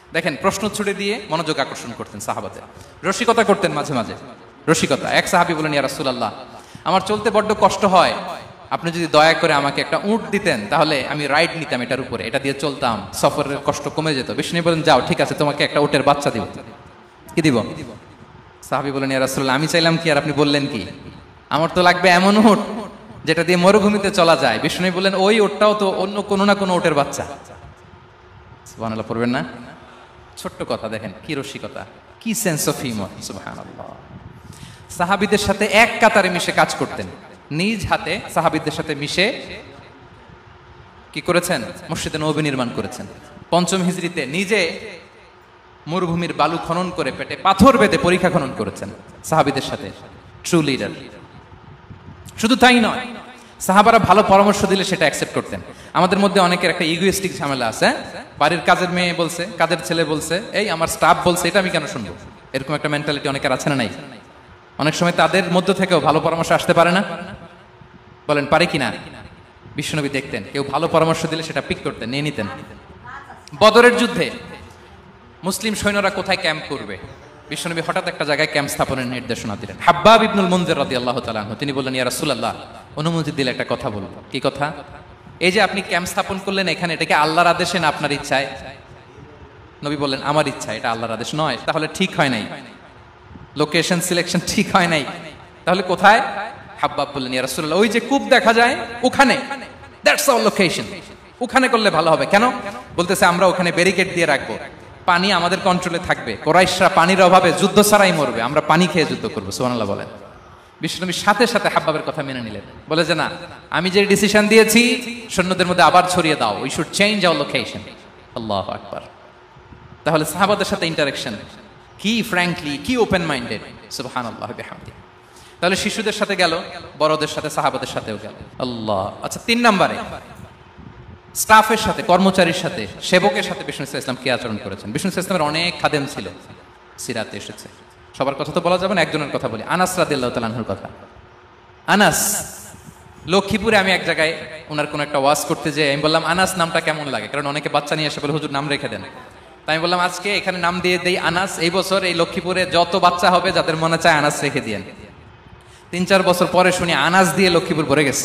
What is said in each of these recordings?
দেখেন, প্রশ্ন ছুড়ে দিয়ে মনোযোগ আকর্ষণ করতেন সাহাবাদের, রসিকতা করতেন মাঝে মাঝে। রসিকতা, এক সাহাবী বলেন, ইয়া রাসূলুল্লাহ, আমার চলতে বড্ড কষ্ট হয়, আপনি যদি দয়া করে আমাকে একটা উট দিতেন তাহলে আমি রাইড নিতাম এটার উপরে, এটা দিয়ে চলতাম, সফরের কষ্ট কমে যেত। বিষ্ণু বলেন, যাও, ঠিক আছে, তোমাকে একটা উটের বাচ্চা দিব। কি দিব? সাহাবী বলেন, ইয়া রাসূলুল্লাহ, আমি চাইলাম কি আর আপনি বললেন কি? আমার তো লাগবে এমন উট যেটা দিয়ে মরুভূমিতে চলা যায়। বিষ্ণু বললেন, ওই উটটাও তো অন্য কোনো না কোনো উটের বাচ্চা। সুবহানাল্লাহ পড়বেন না? ছোট্ট কথা, দেখেন কি রসিকতা, কি সেন্স অফ হিউমার। সুবহানাল্লাহ। সাহাবীদের সাথে এক কাতারে মিশে কাজ করতেন, নিজ হাতে সাহাবীদের সাথে মিশে কি করেছেন? মসজিদে নববী নির্মাণ করেছেন। পঞ্চম হিজরিতে নিজে মরুভূমির বালু খনন করে পেটে পাথর বেঁধে পরীক্ষা খনন করেছেন সাহাবীদের সাথে। True leader. শুধু তাই নয়, সাহাবারা ভালো পরামর্শ দিলে সেটা অ্যাকসেপ্ট করতেন। আমাদের মধ্যে অনেকের একটা ইগোইস্টিক ঝামেলা আছে, বাড়ির কাজের মেয়ে বলছে, কাজের ছেলে বলছে, এই আমার স্টাফ বলছে, এটা আমি কেন শুনবো? এরকম একটা মেন্টালিটি অনেকের আছে না নাই? অনেক সময় তাদের মধ্য থেকেও ভালো পরামর্শ আসতে পারে না? বলেন পারে কিনা? বিশ্বনবী দেখতেন কেউ ভালো পরামর্শ দিলে সেটা পিক করতেন, নিয়ে নিতেন। বদরের যুদ্ধে মুসলিম সৈন্যরা কোথায় ক্যাম্প করবে, বিশ্বনবী হঠাৎ একটা জায়গায় ক্যাম্প স্থাপনের নির্দেশনা দিলেন। হাব্বাব ইবনুল মুনজির রাদিয়াল্লাহু তাআলা আনহু, তিনি বললেন, ইয়া রাসূলুল্লাহ, অনুমতি দিলে একটা কথা বলবো। কি কথা? এই যে আপনি ক্যাম্প স্থাপন করলেন এখানে, এটা কি আল্লাহর আদেশে না আপনার ইচ্ছায়? নবী বললেন, আমার ইচ্ছা, এটা আল্লাহর আদেশ নয়। তাহলে ঠিক হয় নাই, লোকেশন সিলেকশন ঠিক হয় নাই। তাহলে কোথায়? হাব্বাব বললেন, ইয়া রাসূলুল্লাহ, ওই যে কূপ দেখা যায় ওখানে, দ্যাটস আওয়ার লোকেশন, ওখানে করলে ভালো হবে। কেন? বলতেছে, আমরা ওখানে ব্যারিকেড দিয়ে রাখবো, পানি আমাদের কন্ট্রোলে থাকবে, কুরাইশরা পানির অভাবে যুদ্ধ ছাড়াই মরবে, আমরা পানি খেয়ে যুদ্ধ করবো। সুবহানাল্লাহ বলেন। বিশ্বনবী সাথে সাথে হাব্বাবের কথা মেনে নিলেন, বলে যে না, আমি যে ডিসিশন দিয়েছি সৈন্যদের মধ্যে আবার ছড়িয়ে দাও, we should change our location. আল্লাহু আকবার। তাহলে সাহাবাদের সাথে ইন্টারেকশন কি ফ্র্যাঙ্কলি, কি ওপেন মাইন্ডেড। সুবহানাল্লাহ বিহামদিহি। তাহলে শিশুদের সাথে গেল, বড়দের সাথে, সাহাবাদের সাথেও গেল। আল্লাহ। আচ্ছা, 3 নম্বরে স্টাফের সাথে, কর্মচারীর সাথে, সেবকের সাথে বিষ্ণু ইসলাম কি আচরণ করেছেন? বিষ্ণু ইসলামের অনেক খাদেম ছিল, সিরাতে এসেছে। সবার কথা তো বলা যাবে না, একজনের কথা বলি, আনাস রাদিয়াল্লাহু তাআলা আনহুর কথা। আনাস, লক্ষ্মীপুরে আমি এক জায়গায় ওনার কোন একটা ওয়াজ করতে যেয়ে আমি বললাম, আনাস নামটা কেমন লাগে? কারণ অনেকে বাচ্চা নিয়ে এসে বলে, হুজুর নাম রেখে দেন। তাই আমি বললাম, আজকে এখানে নাম দিয়ে দেই আনাস। এই বছর এই লক্ষ্মীপুরে যত বাচ্চা হবে যাদের মনে চায় আনাস রেখে দিয়েন। 3-4 বছর পরে শুনি আনাস দিয়ে লক্ষ্মীপুর ভরে গেছে।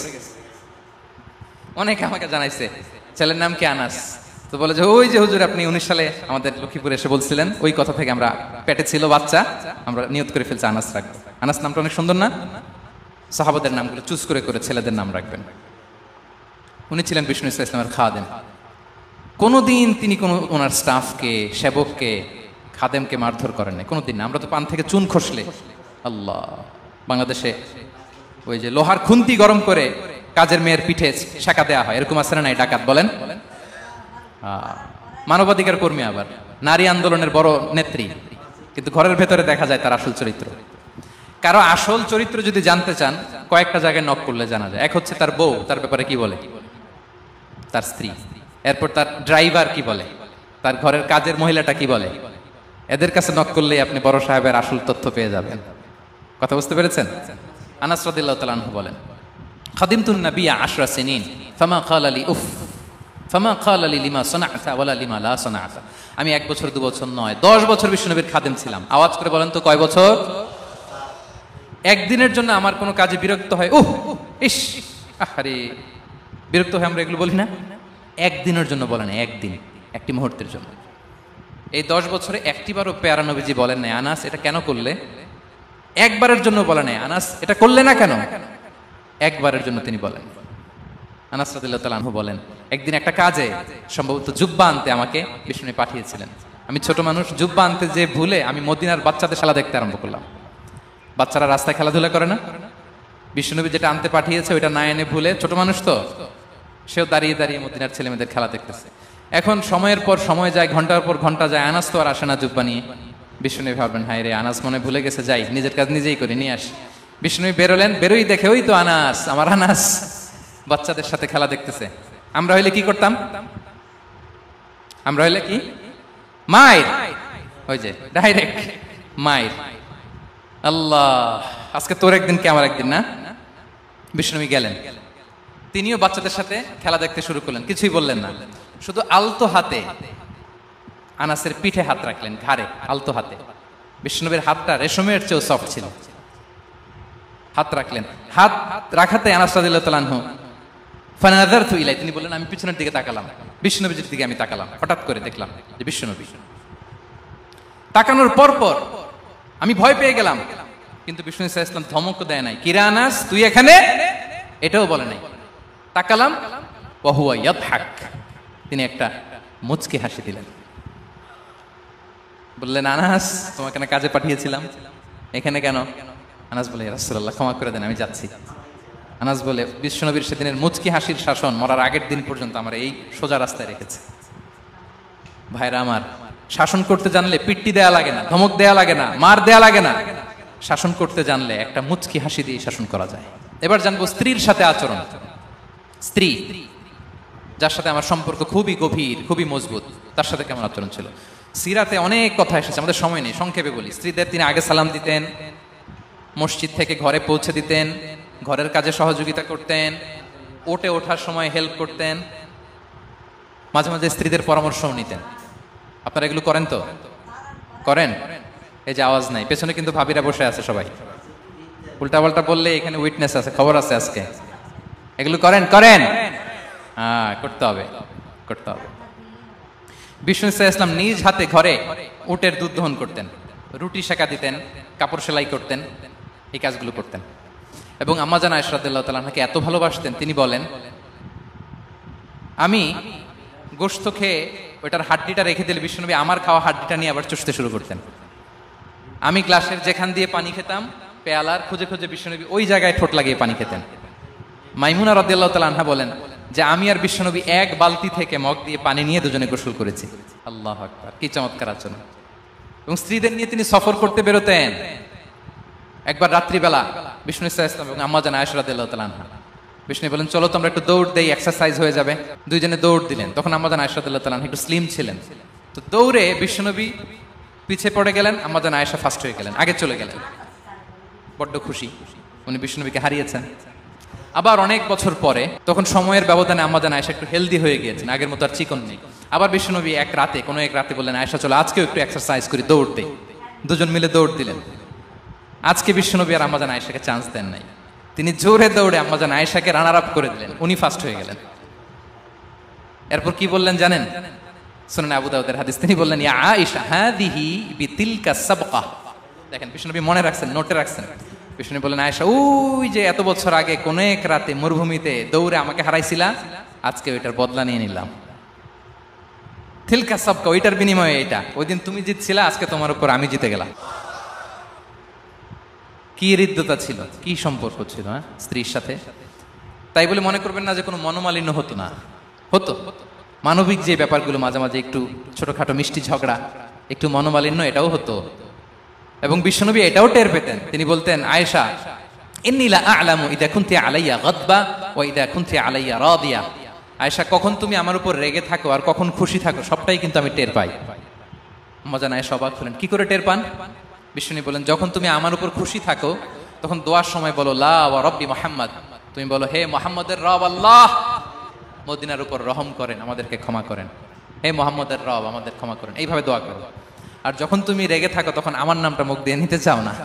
অনেকে আমাকে জানাইছে ছেলের নাম কি আনাস। তো বলে যে, ওই যে হুজুর আপনি 19 সালে আমাদের লক্ষ্মীপুরে এসে বলছিলেন, ওই কথা থেকে আমরা, পেটে ছিল বাচ্চা, আমরা নিয়ত করে ফেলছি আনাস রাখবো। আনাস নামটা অনেক সুন্দর না? সাহাবাদের নামগুলো চুজ করে করে ছেলেদের নাম রাখবেন। উনি ছিলেন বিষ্ণু ইসলামের খাদেম। কোনোদিন তিনি কোনো ওনার স্টাফকে, সেবককে, খাদেমকে মারধর করেন নাই, কোনোদিন না। আমরা তো পান থেকে চুন খসলে, আল্লাহ, বাংলাদেশে ওই যে লোহার খুন্তি গরম করে কাজের মেয়ের পিঠে শাঁকা দেওয়া হয়, এরকম আছে না নাই? ডাকাত বলেন, মানবাধিকার কর্মী, আবার নারী আন্দোলনের বড় নেত্রী, কিন্তু ঘরের ভেতরে দেখা যায় তার আসল চরিত্র। কারো আসল চরিত্র যদি জানতে চান, কয়েকটা জায়গায় নক করলে জানা যায়। এক হচ্ছে তার বউ, তার ব্যাপারে কি বলে, তার স্ত্রী। এরপর তার ড্রাইভার কি বলে, তার ঘরের কাজের মহিলাটা কি বলে। এদের কাছে নক করলেই আপনি বড় সাহেবের আসল তথ্য পেয়ে যাবেন। কথা বুঝতে পেরেছেন? আনাস রাদিয়াল্লাহু তাআলা আনহু বলেন, খাদিমতুন নবিয়্যা 10 সিনিন ফামা ক্বালা লি উফ ফামা ক্বালা লি লিমা সানা'তা ওয়ালা লিমা লা সানা'তা। আমি 1 বছর 2 বছর নয়, 10 বছর বিশ্বনবীর খাদেম ছিলাম। আওয়াজ করে বলেন তো, কয় বছর? একদিনের জন্য আমার কোনো কাজে বিরক্ত হয়, উহ ইস, আরে বিরক্ত হয়, আমরা এগুলো বলি না? একদিনের জন্য বলেন, একদিন, একটি মুহূর্তের জন্য। এই 10 বছরে একটিবারও পেয়ারা নবীজি বলেন নাই, আনাস এটা কেন করলে? একবারের জন্য বলে নাই, আনাস এটা করলে না কেন? একবারের জন্য তিনি বলেন। আনাস রাদিয়াল্লাহু তাআলা আনহু বলেন, একদিন একটা কাজে, সম্ভবত জুব্বা আনতে আমাকে বিষ্ণু পাঠিয়েছিলেন। আমি ছোট মানুষ, জুব্বা আনতে যে ভুলে আমি মদিনার বাচ্চাদের খেলা দেখতে আরম্ভ করলাম। বাচ্চারা রাস্তায় খেলাধুলা করে না? বিষ্ণুনবী যেটা আনতে পাঠিয়েছে ওইটা না এনে ভুলে, ছোট মানুষ তো, সেও দাঁড়িয়ে দাঁড়িয়ে মদিনার ছেলেমেয়েদের খেলা দেখতেছে। এখন সময়ের পর সময় যায়, ঘন্টার পর ঘন্টা যায়, আনাস তো আর আসে না জুব্বা নিয়ে। বিষ্ণুনবী ভাবলেন, হায় রে, আনাস মনে ভুলে গেছে, যাই নিজের কাজ নিজেই করে নিয়ে আসি। বিষ্ণুনবী বেরোলেন, বেরোই দেখে ওই তো আনাস, আমার আনাস বাচ্চাদের সাথে খেলা দেখতেছে। আমরা হইলে কি করতাম? আমরা হইলে কি? মায়ের, ওই যে ডাইরেক্ট মায়ের। আল্লাহ, আজকে তোর একদিন কি আমার একদিন না? বিষ্ণুনবী গেলেন, তিনিও বাচ্চাদের সাথে খেলা দেখতে শুরু করলেন, কিছুই বললেন না, শুধু আলতো হাতে আনাসের পিঠে হাত রাখলেন, ঘাড়ে, আলতো হাতে। বিশ্বনবীর হাতটা রেশমের চেয়েও সফট ছিল। হাত রাখলেন, হাত রাখাতে আনাস রাদিয়াল্লাহু তাআলা আনহু ফানাযারতু ইলাই, তিনি বললেন আমি পিছনের দিকে তাকালাম, বিশ্বনবীর দিকে আমি তাকালাম, হঠাৎ করে দেখলাম যে বিশ্বনবী। তাকানোর পর পর আমি ভয় পেয়ে গেলাম, কিন্তু বিষ্ণু সাল্লাল্লাহু আলাইহি ওয়াসাল্লাম ধমক দেয় নাই, কিরা আনাস তুই এখানে, এটাও বলে নাই। তাকালাম, ওয়া হুয়া ইয়াদহাক, তিনি একটা মুচকি হাসি দিলেন। বললেন আনাস তোমাকে না কাজে পাঠিয়েছিলাম, এখানে কেন? আনাস বলে ইয়া রাসূলুল্লাহ ক্ষমা করে দেন, আমি যাচ্ছি। আনাস বলে বিশ্বনবীর সেদিনের মুচকি হাসির শাসন মরার আগের দিন পর্যন্ত আমার এই সোজা রাস্তায় রেখেছে। ভাইরা আমার, শাসন করতে জানলে পিট্টি দেয়া লাগে না, ধমক দেয়া লাগে না, মার দেয়া লাগে না। শাসন করতে জানলে একটা মুচকি হাসি দিয়ে শাসন করা যায়। এবার জানবো স্ত্রীর সাথে আচরণ। স্ত্রী যার সাথে আমার সম্পর্ক খুবই গভীর, খুবই মজবুত, তার সাথে কেমন আচরণ ছিল? সিরাতে অনেক কথা এসেছে, আমাদের সময় নেই, সংক্ষেপে বলি। স্ত্রীদের তিনি আগে সালাম দিতেন, মসজিদ থেকে ঘরে পৌঁছে দিতেন, ঘরের কাজে সহযোগিতা করতেন, ওঠে ওঠার সময় হেল্প করতেন, মাঝে মাঝে স্ত্রীদের পরামর্শও নিতেন। আপনারা এগুলো করেন তো? করেন? এই যে আওয়াজ নাই, পেছনে কিন্তু ভাবিরা বসে আছে সবাই। উল্টা পাল্টা বললে এখানে উইটনেস আছে, খবর আছে আজকে। এগুলো করেন? করেন? হ্যাঁ, করতে হবে, করতে হবে। বিষ্ণু ইসলাম নিজ হাতে ঘরে উটের দুধ দহন করতেন, রুটি সেকা দিতেন, কাপড় সেলাই করতেন, এই কাজগুলো করতেন। এবং আম্মা জান আয়েশা রাদিয়াল্লাহু তাআলা আনহাকে এত ভালোবাসতেন, তিনি বলেন আমি গোশত খেয়ে ওইটার হাড্ডিটা রেখে দিলে বিশ্বনবী আমার খাওয়া হাড্ডিটা নিয়ে আবার চুষতে শুরু করতেন। আমি গ্লাসের যেখান দিয়ে পানি খেতাম, পেয়ালার খুঁজে খুঁজে বিশ্বনবী ওই জায়গায় ঠোঁট লাগিয়ে পানি খেতেন। মাইমুনা রাদিয়াল্লাহু তাআলা আনহা বলেন যে আমি আর বিশ্বনবী এক বালতি থেকে মগ দিয়ে পানি নিয়ে দুজনে গোসল করেছি। আল্লাহু আকবার, কি চমৎকার আচরণ! এবং স্ত্রীদের নিয়ে তিনি সফর করতে বেরোতেন। একবার রাত্রিবেলা বিষ্ণু ইসলাম এবং আম্মা জান আয়েশা রাদিয়াল্লাহু তাআলা আনহা, বিষ্ণু বলেন চলো তো আমরা একটু দৌড় দেই, এক্সারসাইজ হয়ে যাবে। দুইজনে দৌড় দিলেন। তখন আম্মা জান আয়েশা রাদিয়াল্লাহু তাআলা আনহা একটু স্লিম ছিলেন, তো দৌড়ে বিশ্বনবী পিছে পড়ে গেলেন, আম্মা জান আয়েশা ফার্স্ট হয়ে গেলেন, আগে চলে গেলেন। বড্ড খুশি, উনি বিশ্বনবীকে হারিয়েছেন। আবার অনেক বছর পরে, তখন সময়ের ব্যবধানে আম্মা জান আয়েশা একটু হেলদি হয়ে গিয়েছেন, আগের মতো আর চিকন নেই। আবার বিশ্বনবী এক রাতে বললেন আয়েশা চলো আজকেও একটু এক্সারসাইজ করি, দৌড় দেই। দুজন মিলে দৌড় দিলেন। আজকে বিশ্বনবী আর আম্মা জান আয়েশাকে চান্স দেন নাই, তিনি জোরে দৌড়ে আম্মা জান আয়েশাকে রানার আপ করে দিলেন, উনি ফার্স্ট হয়ে গেলেন। এরপর কি বললেন জানেন? সুনান আবু দাউদের হাদিস, তিনি বললেন ইয়া আয়েশা হাদিহি বিতিলকা সাবকা। দেখেন বিশ্বনবী মনে রাখছেন, নোটে রাখছেন। বিষ্ণু বললেন আয়েশা ওই যে এত বছর আগে কোন এক রাতে মরুভূমিতে দৌড়ে আমাকে হারাইছিলা, আজকে ওইটার বদলা নিয়ে নিলাম। তিলকা সাবকা, ওইটার বিনিময়ে এটা। ওই দিন তুমি জিতছিলা, আজকে তোমার উপর আমি জিতে গেলাম। কি হৃদ্যতা ছিল, কি সম্পর্ক ছিল স্ত্রীর সাথে। তাই বলে মনে করবেন না যে কোনো মনোমালিন্য হতো না, হতো। মানবিক যে ব্যাপারগুলো, মাঝে মাঝে একটু ছোটখাটো মিষ্টি ঝগড়া, একটু মনোমালিন্য, এটাও হতো। এবং বিশ্বনবী এটাও টের পেতেন। তিনি বলতেন আয়েশা ইন্নী লা আ'লামু ইযা কুনতি আলাইয়া গাদবা ওয়া ইযা কুনতি আলাইয়া রাদিয়া। আয়েশা কখন তুমি আমার উপর রেগে থাকো আর কখন খুশি থাকো সবটাই কিন্তু আমি টের পাই। আম্মা জান আয়েশা অবাক হলেন, কি করে টের পান? বিশ্বনবী বলেন যখন তুমি আমার উপর খুশি থাকো তখন দোয়ার সময় বলো লা ওয়া রাব্বি মুহাম্মদ, তুমি বলো হে মুহাম্মদের রব আল্লাহ, মদিনার উপর রহম করেন, আমাদেরকে ক্ষমা করেন। হে মুহাম্মদের রব, আমাদের ক্ষমা করেন, এইভাবে দোয়া করো। আর যখন তুমি রেগে থাকো তখন আমার নামটা মুখ দিয়ে নিতে চাও না,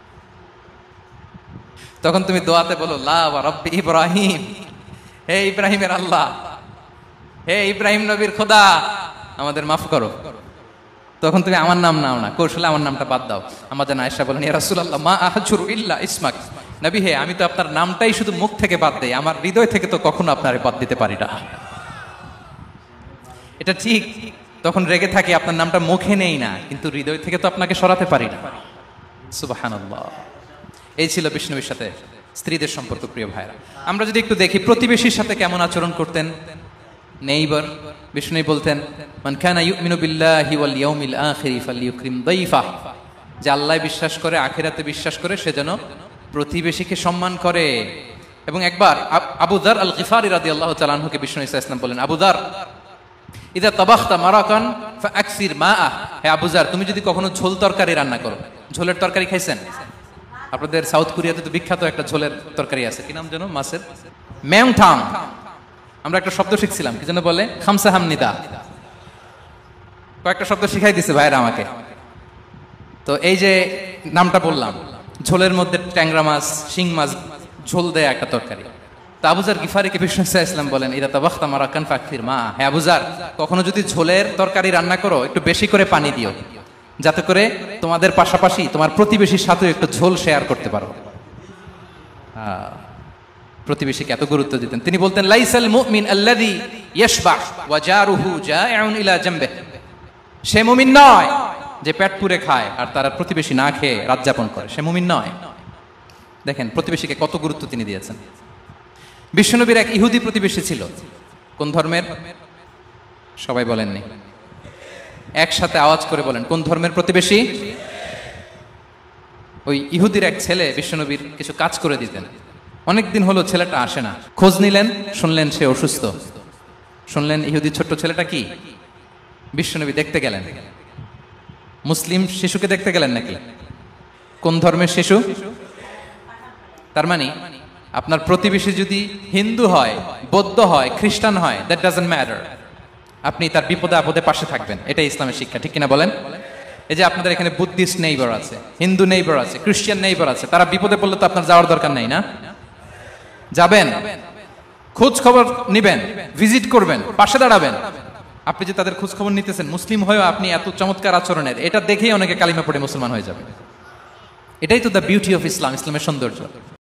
তখন তুমি দোয়াতে বলো লা ওয়া রাব্বি ইব্রাহিম, হে ইব্রাহিমের আল্লাহ, হে ইব্রাহিম নবীর খোদা, আমাদের মাফ করো। তখন তুমি আমার নাম নাও না, কৌশলে আমার নামটা বাদ দাও। আম্মা জান আয়েশা বলেন ইয়া রাসূলুল্লাহ মা আহজুরু ইল্লা ইসমাক, নবী হে আমি তো আপনার নামটাই শুধু মুখ থেকে বাদ দেই, আমার হৃদয় থেকে তো কখনো আপনারে বাদ দিতে পারি না। এটা ঠিক, তখন রেগে থাকি, আপনার নামটা মুখে নেই না, কিন্তু হৃদয় থেকে তো আপনাকে সরাতে পারি না। সুবহানাল্লাহ। এই ছিল বিষ্ণুবীর সাথে স্ত্রীদের সম্পর্ক। প্রিয় ভাইরা, আমরা যদি একটু দেখি প্রতিবেশীর সাথে কেমন আচরণ করতেন। নেইবার বিষ্ণু বলতেন মান কানা ইউমিনু বিল্লাহি ওয়াল ইয়াউমিল আখির ফালইউকরিম দাইফা, যে আল্লাহ বিশ্বাস করে, আখিরাতে বিশ্বাস করে, সে যেন প্রতিবেশীকে সম্মান করে। এবং একবার আবু যার আল গিফারি রাদিয়াল্লাহু তাআলা আনহুকে বিষ্ণু ইসলাম বলেন আবু যার ইদা তাবাখতা মারাকান ফাআকসির মাআ, হে আবু যার তুমি যদি কখনো ঝোল তরকারি রান্না করো, ঝোলের তরকারি খাইছেন? আপনাদের সাউথ কোরিয়াতে তো বিখ্যাত একটা ঝোলের তরকারি আছে, কি নাম যেন, মাছের মেয়ংথাম। আমরা একটা শব্দ শিখছিলাম, কি যেন বলে, খামসা হামনিদা। কয়েকটা শব্দ শিখাই দিছে ভাইরা আমাকে। তো এই যে নামটা বললাম, ঝোলের মধ্যে ট্যাংরা মাছ, শিং মাছ ঝোল দেয়া একটা তরকারি। তা আবুজার গিফারিকে বিষ্ণু ইসলাম বলেন, ইদা তাবাখতা মারাকান ফাকফির মা, হ্যাঁ আবুজার, কখনো যদি ঝোলের তরকারি রান্না করো একটু বেশি করে পানি দিও, যাতে করে তোমাদের পাশাপাশি তোমার প্রতিবেশীর সাথে একটু ঝোল শেয়ার করতে পারো। প্রতিবেশীকে এত গুরুত্ব দিতেন। তিনি বলতেন, লাইসাল মুমিন আল্লাযী ইয়াশবা ওয়া জারুহু জাইউন ইলা জামবিহি, সে মুমিন নয় যে পেট পুরে খায় আর তার প্রতিবেশী না খেয়ে রাত যাপন করে, সে মুমিন নয়। দেখেন প্রতিবেশীকে কত গুরুত্ব তিনি দিয়েছেন। বিশ্বনবীর এক ইহুদি প্রতিবেশী ছিল। কোন ধর্মের? সবাই বলেননি, একসাথে আওয়াজ করে বলেন, কোন ধর্মের প্রতিবেশী? ওই ইহুদির এক ছেলে বিশ্বনবীর কিছু কাজ করে দিতেন। অনেকদিন হলো ছেলেটা আসে না, খোঁজ নিলেন, শুনলেন সে অসুস্থ। শুনলেন ইহুদি ছোট্ট ছেলেটা কি? বিশ্বনবী দেখতে গেলেন। মুসলিম শিশুকে দেখতে গেলেন নাকি? কোন ধর্মের শিশু? তার মানে আপনার প্রতিবেশী যদি হিন্দু হয়, বৌদ্ধ হয়, খ্রিস্টান হয়, দ্যাট ডাজন্ট ম্যাটার, আপনি তার বিপদে আপদে পাশে থাকবেন। এটাই ইসলামের শিক্ষা, ঠিক কিনা বলেন? এই যে আপনাদের এখানে বুদ্ধিস্ট নেইবার আছে, হিন্দু নেইবার আছে, খ্রিস্টান নেইবার আছে, তারা বিপদে পড়লে তো আপনার যাওয়ার দরকার নাই, না? যাবেন, খোঁজ খবর নিবেন, ভিজিট করবেন, পাশে দাঁড়াবেন। আপনি যে তাদের খোঁজ খবর নিতেছেন, মুসলিম হয়েও আপনি এত চমৎকার আচরণের, এটা দেখেই অনেকে কালিমা পড়ে মুসলমান হয়ে যাবে। এটাই তো দ্য বিউটি অফ ইসলাম, ইসলামের সৌন্দর্য।